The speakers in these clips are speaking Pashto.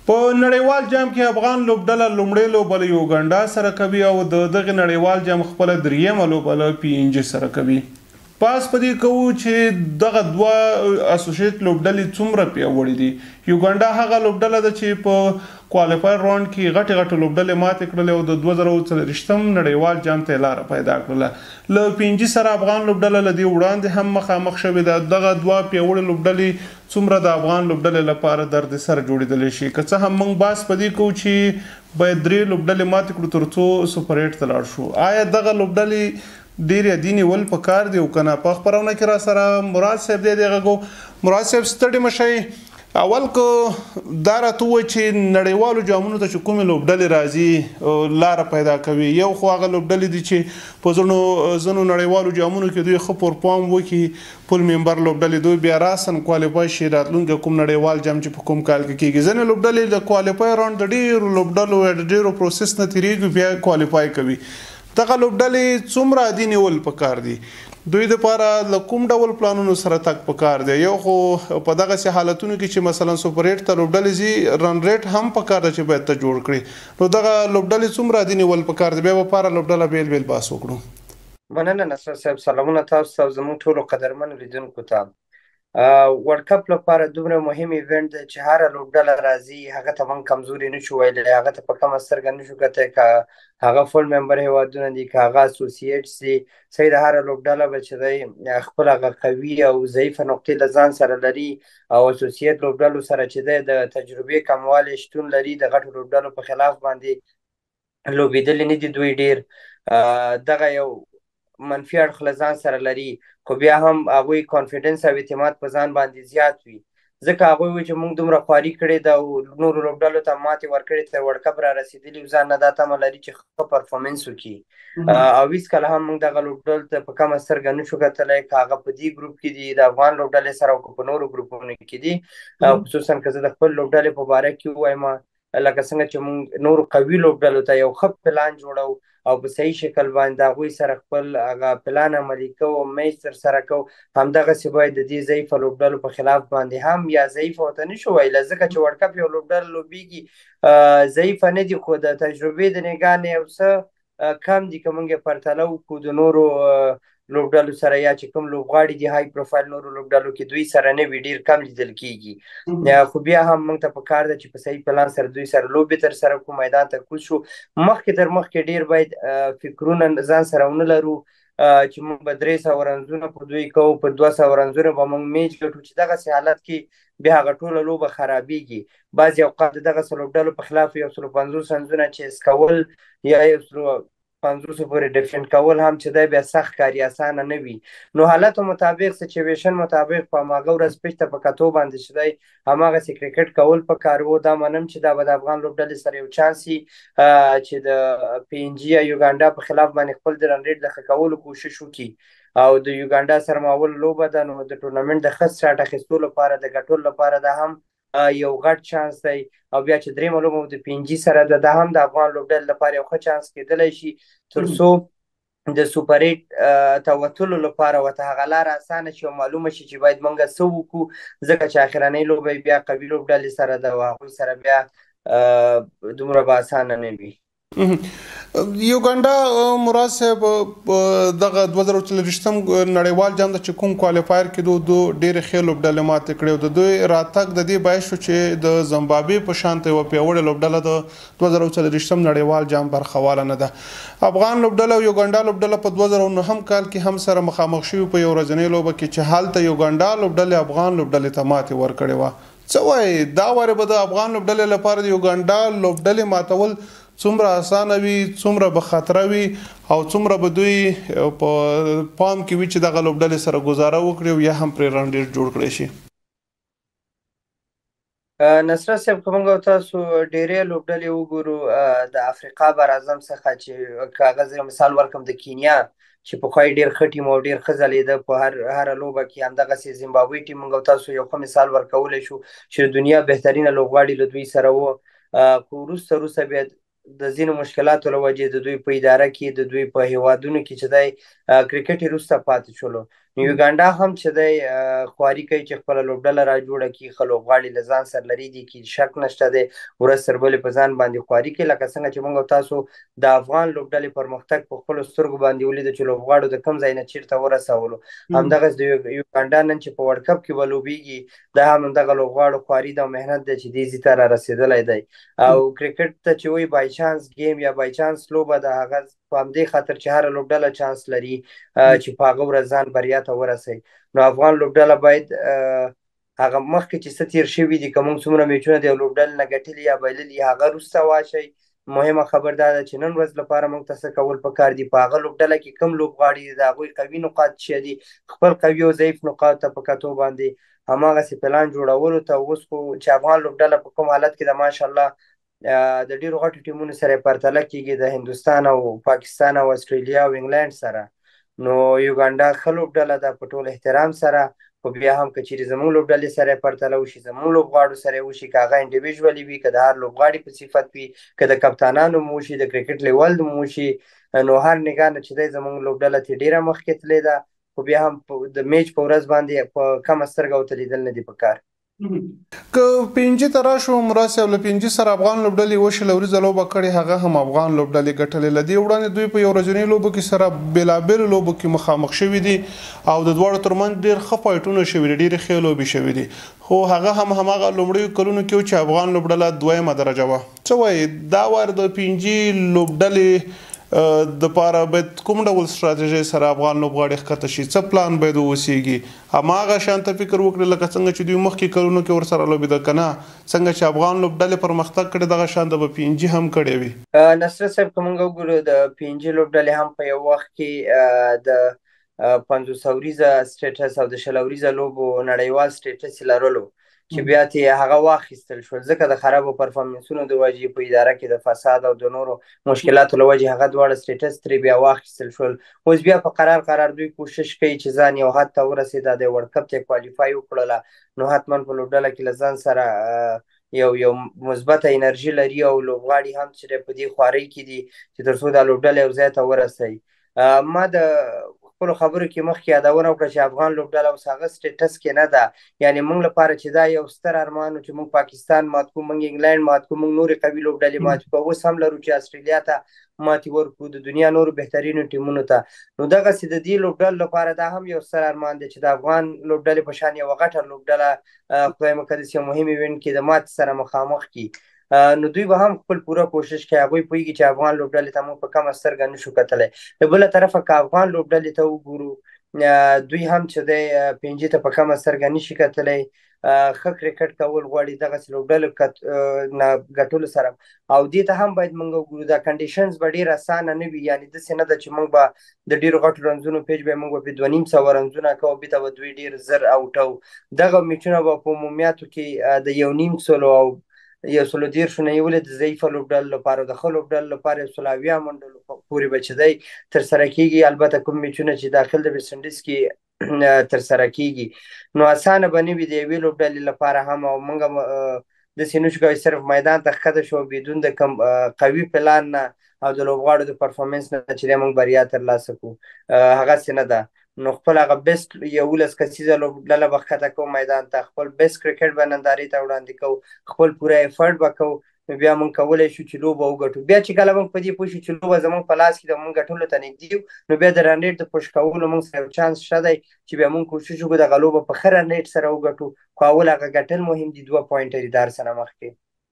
په نړیوال جام کې افغان لوبډله لومړی لوبه یوګانډا سره کوي او د دغه نړیوال جام خپل دریمه لوبه له PNG سره کوي. پاس پدې کوو چې دغه دوه اسوسییټ لوبډلې څومره پیاوړې دي. یوګانډا هغه لوبډله ده چې په کوالیفایر راوند کې غټې لوبډلې ماتې کړلې او د 2024 نړیوال جام ته لار پیدا کړله. له PNG سره افغان لوبډله لدی وړاندې هم مخامخ شوې ده. دغه دوه پیاوړې لوبډلې څومره د افغان لوبډلې لپاره درد سر جوړېدلی شي. که څه هم موږ باس پدې کوو چې باید 3 لوبډلې ماتې کړو ترڅو سوپر 8 ته لاړ شو. آیا دغه لوبډلې ډیر یادینی ول پکار دی او کنه په خبرونه کې را سره مراد صاحب دی دغه مراد صاحب ستړي مشي اول کو دا راته و چې نړیوالو جامونو ته کوم لوبډلې راځي لار پیدا کوي. یو خو هغه لوبډلې دي چې په زنو نړیوالو جامونو کې دوی خو پرفارم وکي پول ممبر لوبډلې دوی بیا راسن کوالیفای شي راتلونکي کوم نړیوال جام چې په کوم کال کې کیږي. ځنه لوبډلې د کوالیفای راوند د ډیرو لوبډلو د ډیرو پروسس نه تیریږي بیا کوالیفای کوي. دغه لوبډلې څومره دي نیول پکار دي دوی د لپاره له کوم ډول پلانونو سره تک پکار دی. یو خو په دغه سي حالتونو کې چې مثلا سوپر 8 ته لوبډلې زی رن ریټ هم پکار دی چې باید ته جوړ کړي. نو دغه لوبډلې څومره دي نیول پکار دی بیا لپاره لوبډله بیل باس وکړو. مننه نصر صاحب. سلامونه تاسو ته زموږ ټولو قدرمن لیدونکو ته. ورلد کپ لپاره دومره مهم ایونت دی چې هر لوبډله راځي هغه ته من کمزوري نشو ویلی هغه ته په کومه سترګه نشو کتلی که هغه فول ممبر هیوادونه دي که هغه اسوسییټس دي صحیح د هره لوبډله به چې دی خپل هغه قوي او ضعیفه نقطې له ځان سره لري او اسوسییټ لوبډلو سره چې دی د تجربې کموالی شتون لري د غټو لوبډلو په خلاف باندې لوبېدلي نه دي دوی ډېر دغه یو منفي اړخ له ځان سره لري خو بیا هم هغوی کانفیډنس او اعتماد په ځان باندې زیات وي ځکه هغوی وایي چې موږ دومره خواري کړې ده او نورو لوبډلو ته ماتې ورکړې تر ورلد کپ را رسېدلي او ځان نه دا تمه لري چې ښه پرفارمنس وکړي او هېڅکله هم موږ دغه لوبډلو ته په کومه سترګه نشو کتلی که هغه په دې ګروپ کې دي د افغان لوبډلې سره او که په نورو ګروپونو کې دي خصوصا که زه د خپل لوبډلې په باره کې ووایم لکه څنګه چې موږ نورو قوي لوبډلو ته یو ښه پلان جوړو او په صحیح شکل باندې د هغوی سره خپل هغه پلان عملي کوو میچ ترسره کوو همدغسې باید د دې ضعیفه لوبډلو په خلاف باندې هم یا ضعیفه ورته نشو ویلی ځکه چې ورلد کپ یو لوبډله لوبېږي ضعیفه نه دي خو د تجربې د نګاه نه یو څه کم دي که موږ یې پرتله وکړو د نورو لوبډلو سره یا چې کوم لوبغاړي دي های پروفایل نورو لوبډلو کې دوی سره نه وي ډېر کم لیدل کېږي خو بیا هم موږ ته پکار ده چې په صحیح پلان سره دوی سره لوبې ترسره کړو میدان ته کوز شو مخکې تر مخکې ډېر باید فکرونه ځان سره ونه لرو چې موږ به 300 رنزونه په دوی کوو په 200 رنزونه به موږ میچ ګټو چې دغسې حالت کې بیا هغه ټوله لوبه خرابېږي بعضې اوقات د دغسې لوبډلو په خلاف 150 رنزونه چیز کول یا 150 پورې ډیفینډ کول هم چې دی بیا سخت کاري اسانه نه وي نو حالتو مطابق سچویشن مطابق په هماغه ورځ پیچ ته په کتو باندې چې دی هماغسې کرکټ کول پکار و دا منم چې دا به د افغان لوبډلې سره یو چانس وي چې د PNG یا یوګانډا په خلاف باندې خپل د رن ریټ د ښه کولو کوشش وکړي او د یوګانډا سره ماول لوبه ده نو د ټورنمنټ د ښه سټارټ اخیستو لپاره د ګټلو لپاره دا هم یو غټ چانس دی او بیا چې درېیمه لوبه د PNG سره ده دا هم د افغان لوبډلې لپاره یو ښه چانس کېدلی شي تر څو د سوپر 8 ته وتلو لپاره ورته هغه لاره اسانه شي او معلومه شي چې باید موږ څه وکړو ځکه چې اخرنۍ لوبه بیا قوي لوبډلې سره ده او هغوی سره بیا دومره به اسانه نه وي. یوګانډا مراد صاحب دغه 2024 نړیوال جام د چې کوم کوالیفایر کې دو ډېرې ښې لوبډلې ماتې کړې او د دوی راتګ د دې باعث شو چې د زمبابوې په شان ته یوه پیاوړې لوبډله د 2024 نړیوال جام برخواله نه ده. افغان لوبډله او یوګانډا لوبډله په 2009 کال کې هم سره مخامخ شوي په یو ورځنۍ لوبه کې چې هلته یوګانډا لوبډلې افغان لوبډلې ته ماتې ورکړې وه. څه وایي دا وارې به د افغان لوبډلې لپاره د یوګانډا لوبډلې ماتول څومره اسانه وي څومره به خطره وي او څومره به دوی په پام کې وي چې دغه لوبډلې سره ګزاره وکړي او یا هم پرې رن ریټ جوړ کړی شي. نصرت صاحب که موږ تاسو ډېرې لوبډلې وګورو د افریقا براعظم څخه چې که هغه زه مثال ورکړم د کینیا چې پخوا یې ډېر ښه ټیم او ډېر ښه ځلېده په هره لوبه کې همدغسې زیمبابوې ټیم موږ تاسو یو ښه مثال ورکولی شو چې د دنیا بهترینه لوبغاړي له دوی سره وو خو وروسته بیا د ځینو مشکلاتو له وجې د دوی په اداره کې د دوی په هیوادونو کې چې دی کرکټ یې وروسته پاتې شولو نو یوګانډا هم چې دی خواري کوي چې خپله لوبډله را جوړه کړي، ښه لوبغاړي له ځان سره لري دي کې شک نشته دی، ورځ تر بلې په ځان باندې خواري کوي. لکه څنګه چې موږ او تاسو د افغان لوبډلې پرمختګ په خپلو سترګو باندې ولیده چې لوبغاړو د کوم ځای نه چېرته ورسولو. همدغسې د یوګانډا نن چې په ورلډ کپ کې به لوبېږي، دا هم همدغه لوبغاړو خواري ده او محنت دی چې دې ځي ته را رسېدلی دی. او کرکټ ته چې وایي بای چانس گیم یا بای چانس لوبه ده، هغه په همدې خاطر چې هره لوبډله چانس لري چې په هغه ورځ ځان بریا ته ورسوي. نو افغان لوبډله باید هغه مخکې چې څه تېر شوي دي، که موږ څومره میچونه د یو لوبډلې نه ګټلي یا بایللي، هغه وروسته واچوئ. مهمه خبر دا ده چې نن ورځ لپاره موږ ته څه کول پکار دي، په هغه لوبډله کې کوم لوبغاړي دي، د هغوی قوي نقاط څه دي، خپل قوي او ضعیف نقاط ته په کتو باندې هماغسې پلان جوړولو ته. اوس خو چې افغان لوبډله په کوم حالت کې ده، ماشاءالله د ډېرو غټو ټیمونو سره یې پرتله کېږي، د هندوستان او پاکستان او استرالیا او انګلینډ سره. نو یوګانډا ښه لوبډله ده په ټول احترام سره، خو بیا هم که چیرې زموږ لوبډلې سره یې پرتله وشي، زموږ لوبغاړو سره یې وشي، که هغه انډیویژولي وي، که د هر لوبغاړي په صفت وي، که د کپتانانو نوم وشي، د کرکټ لیول نوم وشي، نو هر نګاه نه چې دی زموږ لوبډله ترې ډېره مخکې تللې ده. خو بیا هم د میچ په ورځ باندې په کمه سترګه ورته لیدل نه دي پکار. که پنځه ته راشو مراسي او له پنځه سره افغان لوبډلې وشل ورځ لوبه کړې، هغه هم افغان لوبډلې ګټلې. لدی وړاندې دوی په یو ورځنی لوبو کې سره بلابل لوبو کې مخامخ شوي دي او د دواړو ترمنځ ډېر ښه فایټونه شوي دي، ډېرې ښې لوبې شوي دي. خو هغه هم هماغه لومړیو کلونو کې چې افغان لوبډله دویمه درجه وه. څه وایي دا وار د پنځه لوبډلې د پاره باید کوم ډول ستراتیژي سره افغان لوبغاړي ښکته شي، څه پلان باید ووسیږي؟ هماغه شانته فکر وکړي لکه څنګه چې دوی مخکې کلونو کې ورسره لوبېده که نه، څنګه چې افغان لوبډلې پرمختګ کړی دغه شانته به پنځه هم کړی وي. نصرت صاحب که موږ وګورو د پنځه لوبډلې هم په یو وخت کې د 50 اوریزه سټیټس او د 100 اوریزه لوبو نړیوال سټیټس یې لرلو، چې بیا ترې هغه واخیستل شول ځکه د خرابو پرفارمنسونو د وجې په اداره کې د فساد او د نورو مشکلاتو له وجې هغه دواړه سټیټس ترې بیا واخیستل شول. اوس بیا په قرار دوی کوشش کوي چې ځان یو حد ته ورسېده، د ورلډ کپ ته کوالیفای وکړله، نو حتما په لوبډله کې له ځان سره یو مثبته انرژي لري او لوبغاړي هم چې په دې خوارۍ کې دي چې تر څو دا لوبډله یو ځای ته ورسوي. ما د خپلو خبرو کې مخکې یادونه وکړه چې افغان لوبډله اوس هغه سټیټس کې نه ده. یعنې موږ لپاره چې دا یو ستر ارمان و چې موږ پاکستان مات کړو، موږ انګلینډ مات کړو، موږ نورې قوي لوبډلې مات کړو، اوس هم لرو چې استرالیا ته ماتې ورکړو، د دنیا نورو بهترینو ټیمونو ته. نو دغسې د دې لوبډلو لپاره دا هم یو ستر ارمان دی چې د افغان لوبډلې په شان یوه غټه لوبډله خدای مقدس یو مهم ایونټ کې د ماتې سره مخامخ کړي. نو دوی به هم خپل پوره کوشش کوي. هغوی پوهېږي چې افغان لوبډلې ته موږ په کمه سترګه نشو کتلی. له بله طرفه که افغان لوبډلې ته وګورو، دوی هم چې دی پنجې ته په کمه سترګه نشي کتلی. ښه کرکټ کول غواړي دغسې لوبډلو نه ګټلو سره، او دې ته هم باید موږ وګورو دا کنډیشنز به ډېر اسانه نه وي. یعنې داسې نه ده چې موږ به د ډېرو غټو رنزونو پیج به موږ به پرې 2500 رنزونه کوو، بېرته به دوی ډېر زر اوټو. دغه میچونه به په عمومیاتو کې د 1.5 او 130 نه یې ولې د ضعیفه لوبډلو لپاره، د ښه لوبډلو لپاره 180 منډلو پورې به چې دی ترسره کېږي. البته کوم میچونه چې داخل د ویسټ انډیز کې ترسره کېږي، نو اسانه به نه وي د یوې لوبډلې لپاره هم. او موږ داسې نشو کولی صرف میدان ته ښکته شو بدون د کوم قوي پلان نه او د لوبغاړو د پرفارمنس نه چې دی موږ بریا ترلاسه کړو، هغسې نه ده. نو خپل هغه بیسټ 11 کسیزه لوبډله به ښکته کوو میدان ته، خپل بیسټ کرکټ به نندارې ته وړاندې کوو، خپل پوره ایفرټ به کوو، نو بیا موږ کولی شو چې لوبه وګټو. بیا چې کله موږ په دې پوه شو چې لوبه زموږ په لاس کې ده، موږ ګټلو ته نږدې یو، نو بیا د رن ریټ د پوش کولو موږ سره یو چانس شته دی چې بیا موږ کوشش وکړو دغه لوبه په ښه رن ریټ سره وګټو. خو اول هغه ګټل مهم دي، 2 پوینټه دي د هر څه نه مخکې.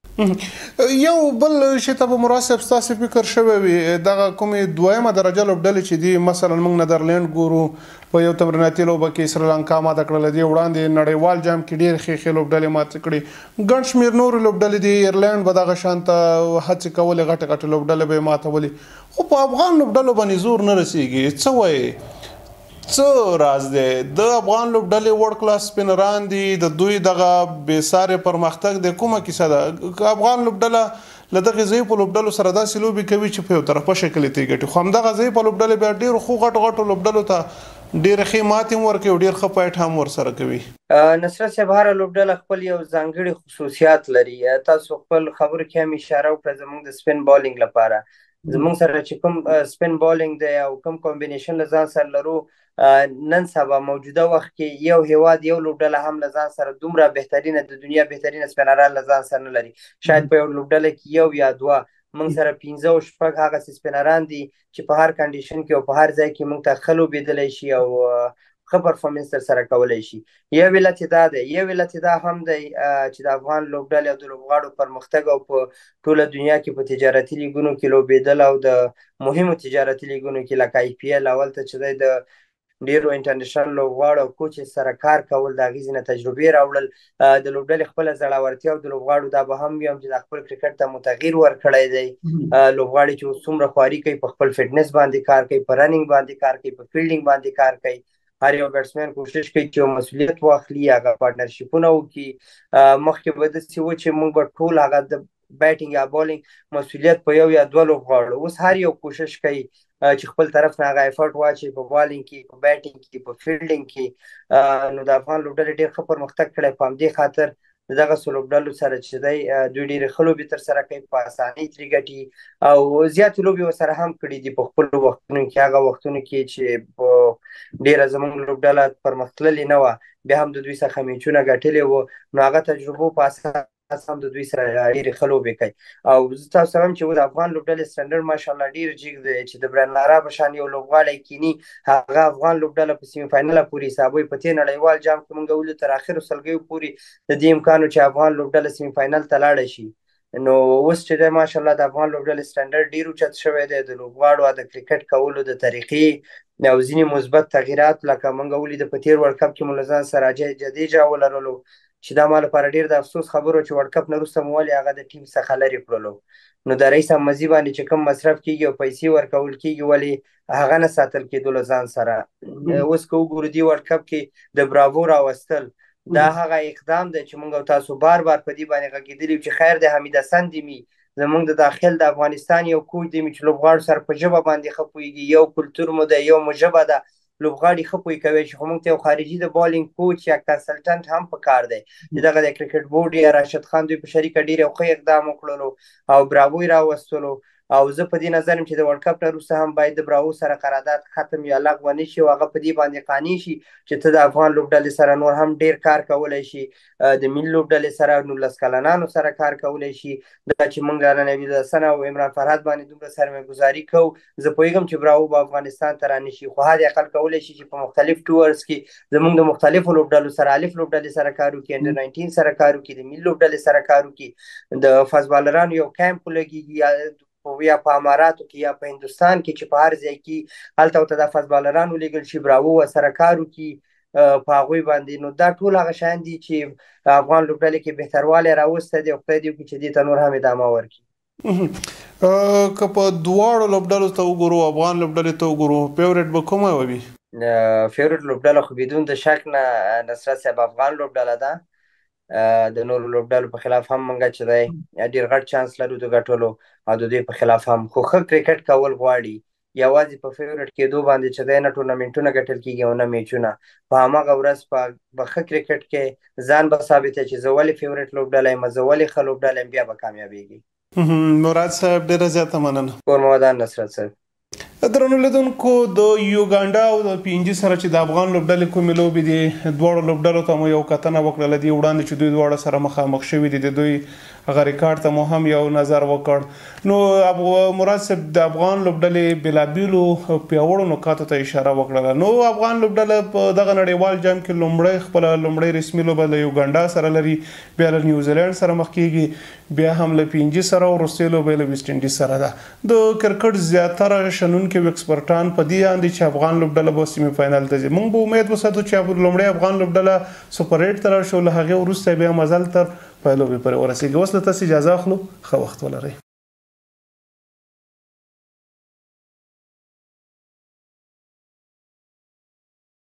یو بل شی ته به مراسب ستاسو فکر شوی وي، دغه کومې دویمه درجه لوبډلې چې دي، مثلا موږ نیدرلینډ ګورو په یو تمریناتي لوبه کې سریلانکا ماته کړله، دې وړاندې نړیوال جام کې ډېر ښې ښې لوبډلې ماتې کړي، ګڼ شمېر نورې لوبډلې دي، ایرلینډ به دغه شانته هڅې کولې، غټې غټې لوبډلې به یې ماتولې، خو په افغان لوبډلو باندې زور نه رسېږي. څه وایې څه راز دی؟ د افغان لوبډلې وړ کلاس سپینران دي، د دوی دغه بېسارې پرمختګ دی، کومه کیسه ده؟ افغان لوبډله له دغې ضعیفو لوبډلو سره داسې لوبې کوي چې په یو طرفه شکل یې ګټي، خو همدغه ضعیفه لوبډلې بیا ډېرو ښو غټو لوبډلو ته ډېرې ښې ماتې هم ورکوي او ډېر ښه فایټ هم ورسره کوي. نصرت صاحب هره لوبډله خپل یو ځانګړي خصوصیات لري. تاسو خپل خبرو کې هم اشاره وکړه زموږ د سپین بالینګ لپاره. زمونږ سره چې کوم سپین بالینګ دی او کوم کمبینیشن له ځان سره لرو نن سبا موجوده وخت کې یو هیواد یو لوبډله هم له ځان سره دومره بهترینه د دنیا بهترینه سپینران له ځان سره نه لري. شاید په یو لوبډله کې یو یا دوه، موږ سره 15 او شپږ هغه سپینران دي چې په هر کنډیشن کې او په هر ځای کې موږ ته ښه لوبېدلی شي او ښه پرفارمنس تر سره کولی شي. یو علت دا دی، یو علت دا هم دی چې د افغان لوبډلې او د لوبغاړو پرمختګ او په ټوله دنیا کې په تجارتي لیګونو کې لوبېدل او د مهمو تجارتي لیګونو کې لکه آی پی ایل اول ته چې دی د ډیرو انټرنیشنل لوبغاړو او کوچ سره کار کول د هغې ځینې تجربې راوړل. د لوبډلې خپله زړورتیا او د لوبغاړو دا به هم وي چې د خپل کرکټ ته مو تغییر ورکړی دی. لوبغاړي چې اوس څومره خواري کوي، په خپل فټنس باندې کار کوي، په رننګ باندې کار کوي، په فیلډینګ باندې کار کوي. هر یو بیټسمین کوشش کوي چې یو مسؤلیت واخلي، هغه پارټنرشیپونه وکړي. مخکې به داسې و چې موږ به ټول هغه د بیټینګ یا بالینګ مسؤلیت په یو یا دوه لوبغاړو، اوس هر یو کوشش کوي چې خپل طرف نه هغه ایفرټ واچوي په بالینګ کې، په بیټینګ کې، په فیلډینګ کې. نو د افغان لوبډلې ډېر ښه پرمختګ کړی. په همدې خاطر دغه لوبډلو سره چې دی دوی ډېرې ښه لوبې ترسره کوي، په اسانۍ ترې ګټي او زیاتې لوبې ورسره هم کړي دي په خپلو وختونو کې. هغه وختونو کې چې په ډېره زموږ لوبډله پرمختللې نه وه، بیا هم د دوی څخه میچونه ګټلې وو. نو هغه تجربو په اساس هم د دوی سره ډېرې ښه لوبې کوي. او زه تاسو سره هم چې د افغان لوبډلې سټنډرډ ماشاءالله ډېر جګ دی چې د بران لارا په شان یو لوبغاړی کیني، هغه افغان لوبډله په سیمي فاینله پورې حسابوي. په دې نړیوال جام کې موږ ولو تر اخرو سلګیو پورې د دې امکان و چې افغان لوبډله سیمي فاینل ته لاړه شي. نو اوس چې دی ماشاءالله د افغان لوبډلې سټنډرډ ډېر اوچت شوی دی. د لوبغاړو د کرکټ کولو د طریقې او ځینې مثبت تغییرات لکه موږ ولیده په تېر ورلډ کپ کې مو له ځان سره اجای جدیجا ولرلو چې دا ما لپاره ډېر د افسوس خبرو چې ورلډ کپ نه وروسته مو ولې هغه د ټیم څخه لرې کړلو. نو د رئیس احمدزي باندې چې کوم مصرف کېږي او پیسې ورکول کېږي ولې هغه نه ساتل کېدو له ځان سره. اوس که وګورو دې ورلډ کپ کې د براوو راوستل دا هغه اقدام دی چې موږ او تاسو بار بار په دې باندې غږېدلي چې خیر دی حمید حسن دې مي زمونږ د داخل د افغانستان یو کوچ دی چې لوبغاړو سره په ژبه باندې ښه پوهېږي، یو کلتور مو دی، یو مو ژبه ده، لوبغاړي ښه پوه کوي چې خو موږ ته یو خارجي د بالینګ کوچ یا کنسلټنټ هم پکار دی چې دغه د کرکټ بورډ یا راشد خان دوی په شریکه ډېر یو ښه اقدام وکړلو او براوو یې راوستلو. او زه په دې نظر یم چې د ورلډ کپ نه وروسته هم باید د براوو سره قرارداد ختم یا لغوه نه شي او هغه په دې باندې قانع شي چې ته د افغان لوبډلې سره نور هم ډېر کار کولی شي، د ملي لوبډلې سره 19 کلنانو سره کار کولی شي. دا چې موږ نن نوید حسن او عمران فرهاد باندې دومره سرمایه‌ګذاري کوو، زه پوهېږم چې براوو به افغانستان ته رانشي، خو حد اقل کولی شي چې په مختلف ټورز کې زموږ د مختلفو لوبډلو سره، الف لوبډلې سره کار وکړي، انډر 19 سره کار وکړي، د ملي لوبډلې سره کار وکړي، د فاسبالرانو یو کیمپ ولګېږي یا په اماراتو کې یا په هندوستان کې چې په هر ځای کې هلته ورته دا فاسبالران ولېږل شي، براوو ورسره کار وکړي په هغوی باندې. نو دا ټول هغه شیان دي چې افغان لوبډلې کې بهتروالی راوستی دی او خدای دې وکړي چې دې ته نور هم ادامه ورکړي. که په دواړو لوبډلو ته وګورو، افغان لوبډلې ته وګورو، فیورټ به کومه وي؟ فیورټ لوبډله خو بدون د شک نه نصرت صاحب افغان لوبډله ده. د نورو لوبډلو په خلاف هم موږ چې دی ډېر غټ چانس لرو د ګټلو او د دوی په خلاف هم، خو ښه کرکټ کول غواړي. یوازې په فیورټ کېدو باندې چې دی نه ټورنمنټونه ګټل کېږي او نه میچونه، په هماغه ورځ په ښه کرکټ کې ځان به ثابته چې زه ولې فیورټ لوبډله یم، زه ولې ښه لوبډله یم، بیا به کامیابېږي. مراد صاحب ډېره زیاته مننه. کور مو ودان نصرت صاحب. درنو لیدونکو، د یوګانډا او د PNG سره چې د افغان لوبډلې کومې لوبې دي، دواړو لوبډلو ته مو یو کتنه وکړله دې وړاندې چې دوی دواړه سره مخامخ شوي دي، د دوی هغه ریکارډ ته مو هم یو نظر وکړ. نو مراد صاحب د افغان لوبډلې بېلابېلو پیاوړو نکاتو ته اشاره وکړله. نو افغان لوبډله په دغه نړیوال جام کې خپله لومړۍ رسمي لوبه له یوګانډا سره لري، بیا له نیوزیلینډ سره مخ کېږي، بیا هم له PNG سره او وروستۍ لوبه له ویسټ انډیز سره ده. د کرکټ زیاتره شنونکي او اکسپرټان په دې اند دي چې افغان لوبډله به سیمي فاینل ته ځي. موږ به امید وساتو چې لومړی افغان لوبډله سوپر 8 ته راشي او له هغې وروسته بیا مزل تر پایلوبې پورې ورسېږي. اوس له تاسې اجازه اخلو، ښه وخت ولرئ.